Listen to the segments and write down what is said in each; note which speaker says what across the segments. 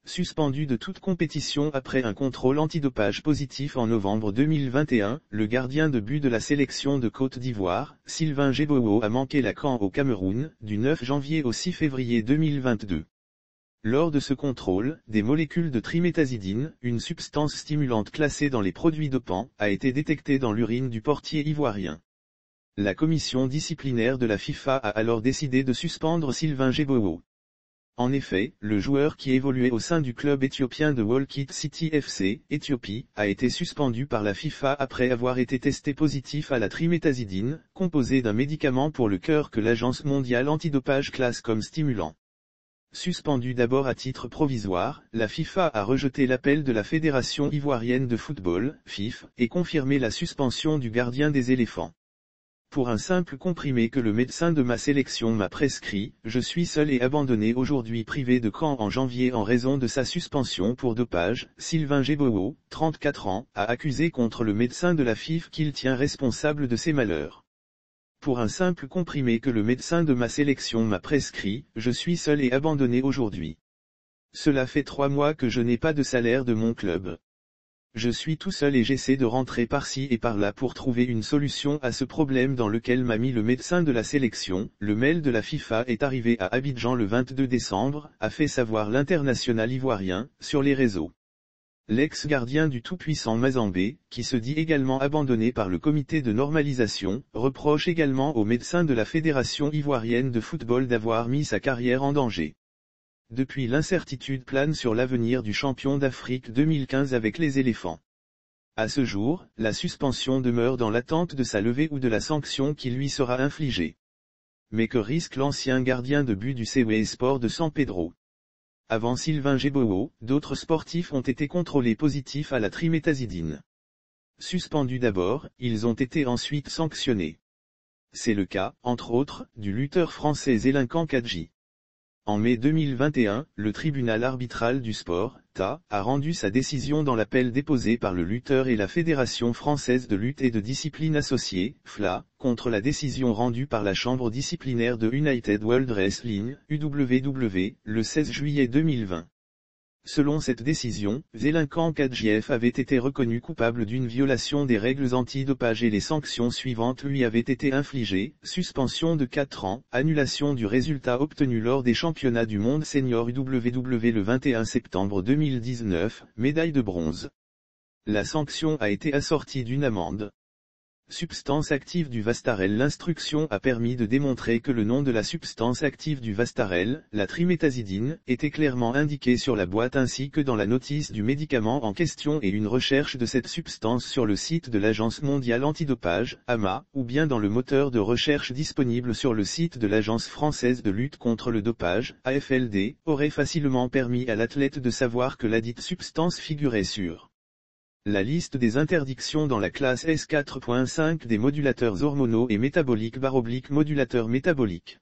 Speaker 1: Suspendu de toute compétition après un contrôle antidopage positif en novembre 2021, le gardien de but de la sélection de Côte d'Ivoire, Sylvain Gbowoo a manqué la CAN au Cameroun, du 9 janvier au 6 février 2022. Lors de ce contrôle, des molécules de triméthazidine, une substance stimulante classée dans les produits dopants, a été détectée dans l'urine du portier ivoirien. La commission disciplinaire de la FIFA a alors décidé de suspendre Sylvain Gbowoo. En effet, le joueur qui évoluait au sein du club éthiopien de Wolkite City FC, Éthiopie, a été suspendu par la FIFA après avoir été testé positif à la triméthazidine, composée d'un médicament pour le cœur que l'Agence mondiale antidopage classe comme stimulant. Suspendu d'abord à titre provisoire, la FIFA a rejeté l'appel de la Fédération ivoirienne de football, FIF, et confirmé la suspension du gardien des éléphants. Pour un simple comprimé que le médecin de ma sélection m'a prescrit, je suis seul et abandonné aujourd'hui privé de CAN en janvier en raison de sa suspension pour dopage. Sylvain Gbowoo, 34 ans, a accusé contre le médecin de la FIF qu'il tient responsable de ses malheurs. Pour un simple comprimé que le médecin de ma sélection m'a prescrit, je suis seul et abandonné aujourd'hui. Cela fait 3 mois que je n'ai pas de salaire de mon club. Je suis tout seul et j'essaie de rentrer par-ci et par-là pour trouver une solution à ce problème dans lequel m'a mis le médecin de la sélection. Le mail de la FIFA est arrivé à Abidjan le 22 décembre, a fait savoir l'international ivoirien, sur les réseaux. L'ex-gardien du tout-puissant Mazambé, qui se dit également abandonné par le comité de normalisation, reproche également au médecin de la Fédération ivoirienne de football d'avoir mis sa carrière en danger. Depuis, l'incertitude plane sur l'avenir du champion d'Afrique 2015 avec les éléphants. À ce jour, la suspension demeure dans l'attente de sa levée ou de la sanction qui lui sera infligée. Mais que risque l'ancien gardien de but du CW Sport de San Pedro? Avant Sylvain Gbowoo, d'autres sportifs ont été contrôlés positifs à la triméthazidine. Suspendus d'abord, ils ont été ensuite sanctionnés. C'est le cas, entre autres, du lutteur français Zelinkan Kadji. En mai 2021, le tribunal arbitral du sport, TA, a rendu sa décision dans l'appel déposé par le lutteur et la Fédération française de lutte et de discipline associée, FLA, contre la décision rendue par la chambre disciplinaire de United World Wrestling, UWW, le 16 juillet 2020. Selon cette décision, Zelinkan Kadji avait été reconnu coupable d'une violation des règles anti-dopage et les sanctions suivantes lui avaient été infligées: suspension de 4 ans, annulation du résultat obtenu lors des championnats du monde senior UWW le 21 septembre 2019, médaille de bronze. La sanction a été assortie d'une amende. Substance active du Vastarel. L'instruction a permis de démontrer que le nom de la substance active du Vastarel, la triméthazidine, était clairement indiqué sur la boîte ainsi que dans la notice du médicament en question et une recherche de cette substance sur le site de l'Agence mondiale antidopage, AMA, ou bien dans le moteur de recherche disponible sur le site de l'Agence française de lutte contre le dopage, AFLD, aurait facilement permis à l'athlète de savoir que ladite substance figurait sur la liste des interdictions dans la classe S4.5 des modulateurs hormonaux et métaboliques / modulateurs métaboliques.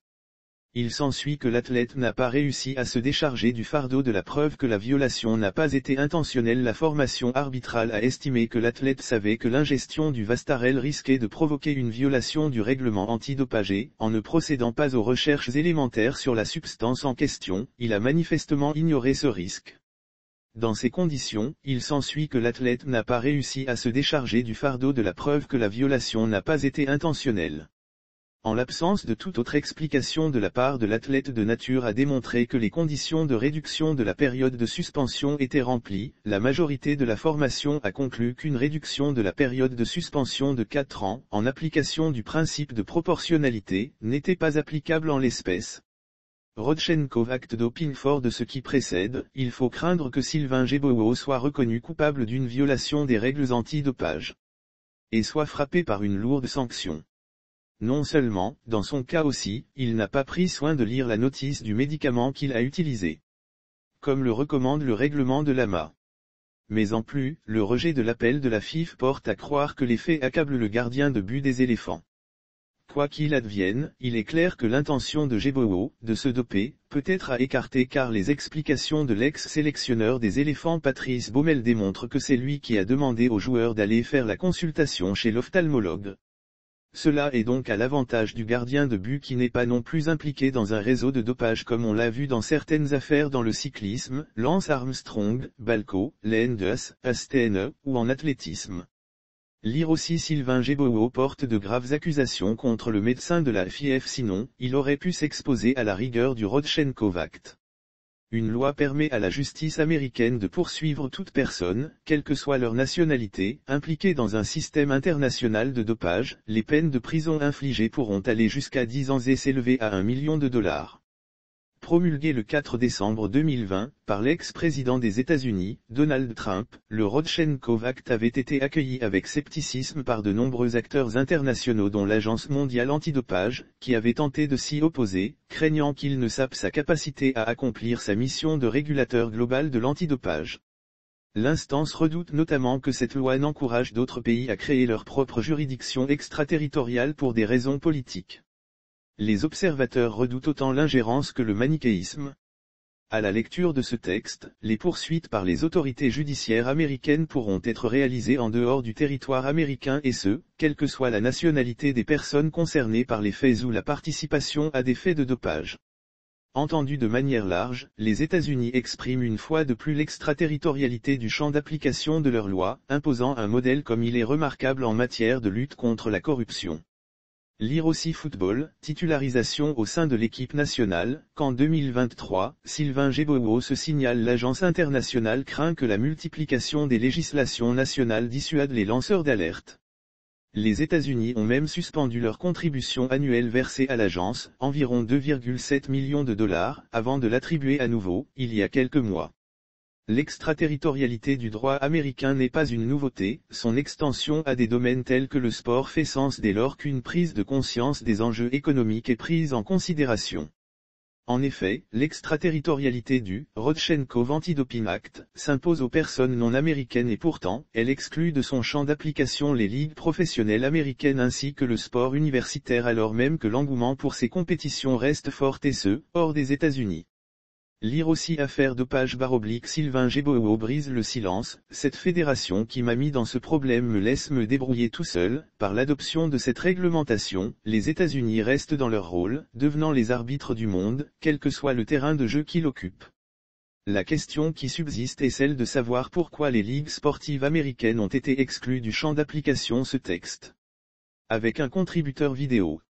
Speaker 1: Il s'ensuit que l'athlète n'a pas réussi à se décharger du fardeau de la preuve que la violation n'a pas été intentionnelle. La formation arbitrale a estimé que l'athlète savait que l'ingestion du Vastarel risquait de provoquer une violation du règlement antidopage et, en ne procédant pas aux recherches élémentaires sur la substance en question, il a manifestement ignoré ce risque. Dans ces conditions, il s'ensuit que l'athlète n'a pas réussi à se décharger du fardeau de la preuve que la violation n'a pas été intentionnelle. En l'absence de toute autre explication de la part de l'athlète de nature à démontrer que les conditions de réduction de la période de suspension étaient remplies, la majorité de la formation a conclu qu'une réduction de la période de suspension de 4 ans, en application du principe de proportionnalité, n'était pas applicable en l'espèce. Rodchenkov acte doping. Fort de ce qui précède, il faut craindre que Sylvain Gbowoo soit reconnu coupable d'une violation des règles anti-dopage et soit frappé par une lourde sanction. Non seulement, dans son cas aussi, il n'a pas pris soin de lire la notice du médicament qu'il a utilisé, comme le recommande le règlement de l'AMA. Mais en plus, le rejet de l'appel de la FIF porte à croire que les faits accablent le gardien de but des éléphants. Quoi qu'il advienne, il est clair que l'intention de Gbowoo, de se doper, peut être à écarter car les explications de l'ex-sélectionneur des éléphants Patrice Baumel démontrent que c'est lui qui a demandé aux joueurs d'aller faire la consultation chez l'ophtalmologue. Cela est donc à l'avantage du gardien de but qui n'est pas non plus impliqué dans un réseau de dopage comme on l'a vu dans certaines affaires dans le cyclisme, Lance Armstrong, Balco, Lenders, Astene, ou en athlétisme. Lire aussi Sylvain Gbowoo porte de graves accusations contre le médecin de la FIF sinon, il aurait pu s'exposer à la rigueur du Rodchenkov Act. Une loi permet à la justice américaine de poursuivre toute personne, quelle que soit leur nationalité, impliquée dans un système international de dopage. Les peines de prison infligées pourront aller jusqu'à 10 ans et s'élever à $1 million. Promulgué le 4 décembre 2020, par l'ex-président des États-Unis, Donald Trump, le Rodchenkov Act avait été accueilli avec scepticisme par de nombreux acteurs internationaux dont l'Agence mondiale antidopage, qui avait tenté de s'y opposer, craignant qu'il ne sape sa capacité à accomplir sa mission de régulateur global de l'antidopage. L'instance redoute notamment que cette loi n'encourage d'autres pays à créer leur propre juridiction extraterritoriale pour des raisons politiques. Les observateurs redoutent autant l'ingérence que le manichéisme. À la lecture de ce texte, les poursuites par les autorités judiciaires américaines pourront être réalisées en dehors du territoire américain et ce, quelle que soit la nationalité des personnes concernées par les faits ou la participation à des faits de dopage. Entendu de manière large, les États-Unis expriment une fois de plus l'extraterritorialité du champ d'application de leurs lois, imposant un modèle comme il est remarquable en matière de lutte contre la corruption. Lire aussi football, titularisation au sein de l'équipe nationale, qu'en 2023, Sylvain Gbowoo se signale l'agence internationale craint que la multiplication des législations nationales dissuade les lanceurs d'alerte. Les États-Unis ont même suspendu leur contribution annuelle versée à l'agence, environ $2,7 millions, avant de l'attribuer à nouveau, il y a quelques mois. L'extraterritorialité du droit américain n'est pas une nouveauté, son extension à des domaines tels que le sport fait sens dès lors qu'une prise de conscience des enjeux économiques est prise en considération. En effet, l'extraterritorialité du Rodchenkov Anti-Doping Act s'impose aux personnes non américaines et pourtant, elle exclut de son champ d'application les ligues professionnelles américaines ainsi que le sport universitaire alors même que l'engouement pour ces compétitions reste fort et ce, hors des États-Unis. Lire aussi affaire dopage / Sylvain Gbowoo brise le silence, cette fédération qui m'a mis dans ce problème me laisse me débrouiller tout seul, par l'adoption de cette réglementation, les États-Unis restent dans leur rôle, devenant les arbitres du monde, quel que soit le terrain de jeu qu'ils occupent. La question qui subsiste est celle de savoir pourquoi les ligues sportives américaines ont été exclues du champ d'application ce texte. Avec un contributeur vidéo.